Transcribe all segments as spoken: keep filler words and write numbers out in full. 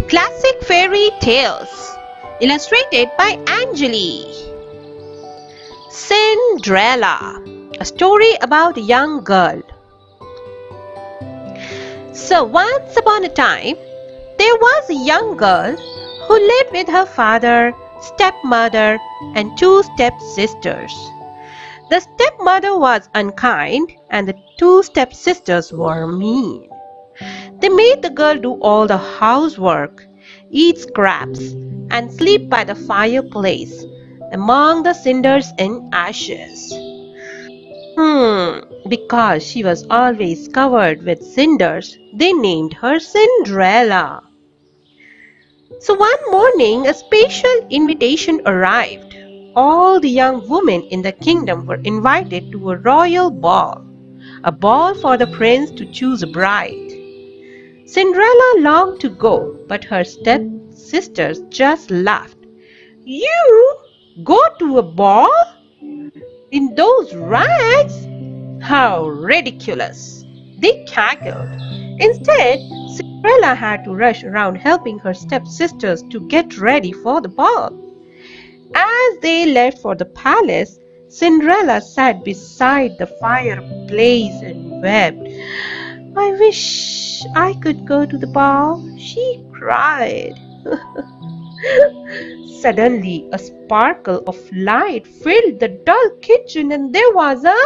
Classic Fairy Tales, illustrated by Angeli. Cindrella, a story about a young girl. So once upon a time, there was a young girl who lived with her father, stepmother, and two stepsisters. The stepmother was unkind, and the two stepsisters were mean. They made the girl do all the housework, eat scraps, and sleep by the fireplace, among the cinders and ashes. Hmm, because she was always covered with cinders, they named her Cindrella. So one morning, a special invitation arrived. All the young women in the kingdom were invited to a royal ball, a ball for the prince to choose a bride. Cindrella longed to go, but her stepsisters just laughed. "You go to a ball? In those rags? How ridiculous!" they cackled. Instead, Cindrella had to rush around helping her stepsisters to get ready for the ball. As they left for the palace, Cindrella sat beside the fireplace and wept. "I wish I could go to the ball," she cried. Suddenly, a sparkle of light filled the dull kitchen, and there was a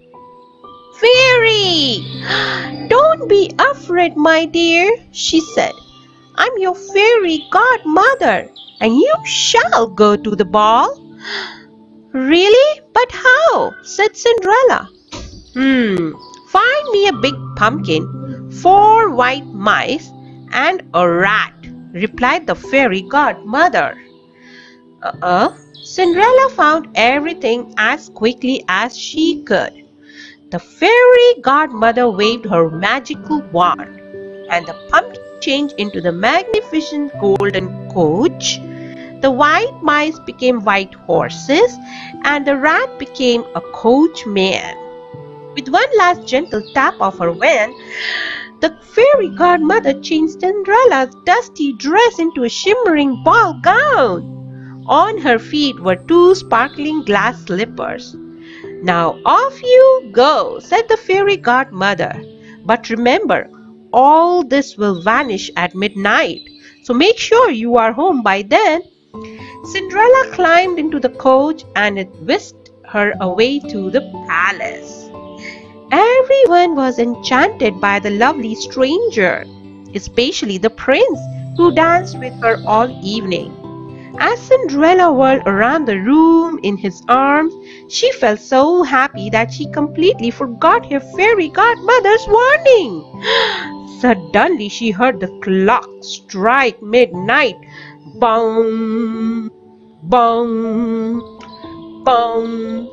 fairy. "Don't be afraid, my dear," she said. "I'm your fairy godmother, and you shall go to the ball." "Really? But how?" said Cindrella. Hmm, find me a big pumpkin, four white mice, and a rat," replied the fairy godmother. Uh-uh. Cindrella found everything as quickly as she could. The fairy godmother waved her magical wand, and the pumpkin changed into the magnificent golden coach. The white mice became white horses, and the rat became a coachman. With one last gentle tap of her wand, the fairy godmother changed Cindrella's dusty dress into a shimmering ball gown. On her feet were two sparkling glass slippers. "Now off you go," said the fairy godmother. "But remember, all this will vanish at midnight, so make sure you are home by then." Cindrella climbed into the coach, and it whisked her away to the palace. Everyone was enchanted by the lovely stranger, especially the prince, who danced with her all evening. As Cindrella whirled around the room in his arms, she felt so happy that she completely forgot her fairy godmother's warning. Suddenly she heard the clock strike midnight. Bong! Bong! Bong!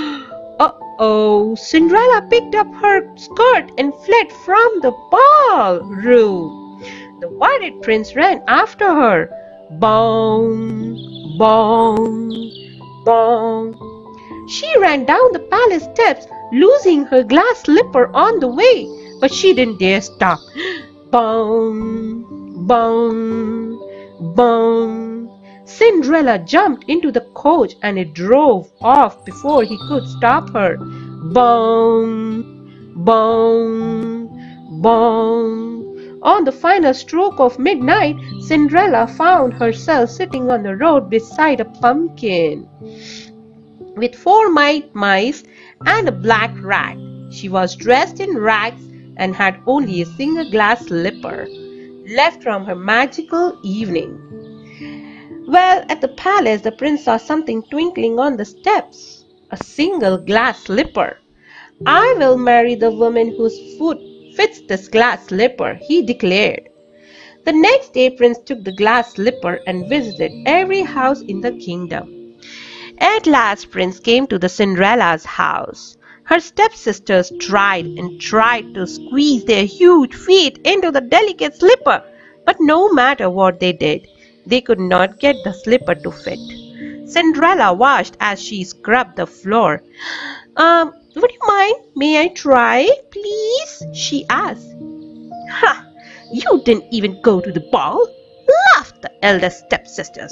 Uh-oh! Cindrella picked up her skirt and fled from the ballroom. The worried prince ran after her. Bong! Bong! Bong! She ran down the palace steps, losing her glass slipper on the way, but she didn't dare stop. Bong! Bong! Bong! Cindrella jumped into the coach, and it drove off before he could stop her. Bong! Bong! Bong! On the final stroke of midnight, Cindrella found herself sitting on the road beside a pumpkin with four white mice and a black rat. She was dressed in rags and had only a single glass slipper left from her magical evening. Well, at the palace, the prince saw something twinkling on the steps. A single glass slipper. "I will marry the woman whose foot fits this glass slipper," he declared. The next day, Prince took the glass slipper and visited every house in the kingdom. At last, Prince came to the Cindrella's house. Her stepsisters tried and tried to squeeze their huge feet into the delicate slipper, but no matter what they did, they could not get the slipper to fit. Cindrella watched as she scrubbed the floor. Um, would you mind? May I try, please?" she asked. "Ha! You didn't even go to the ball. the eldest stepsisters.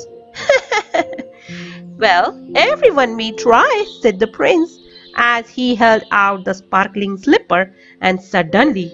Well, everyone may try, said the prince, as he held out the sparkling slipper, and suddenly,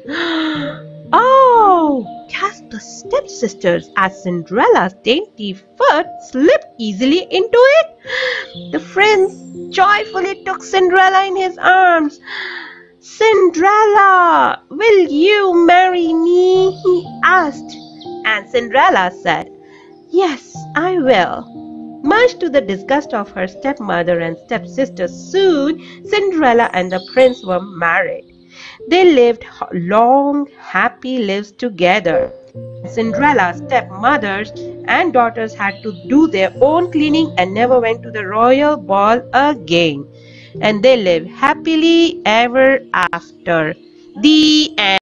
oh! gasped the stepsisters as Cinderella's dainty foot slipped easily into it. The prince joyfully took Cinderella in his arms. "Cinderella, will you marry me?" he asked. And Cinderella said, "Yes, I will." Much to the disgust of her stepmother and stepsister, soon Cinderella and the prince were married. They lived long, happy lives together. Cinderella's stepmothers and daughters had to do their own cleaning and never went to the royal ball again. And they lived happily ever after. The end.